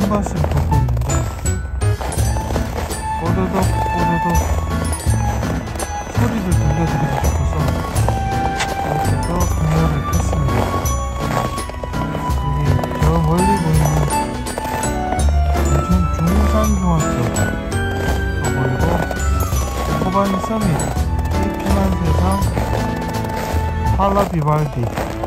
것을 보고 있는데 꼬르륵 소리를 들려드리고 싶어서 이렇게 또 카메라를 켰습니다. 여기 저 멀리 보이는 중산중학교가 보이고 코바니 서밋, 피만 세상, 팔라 비발디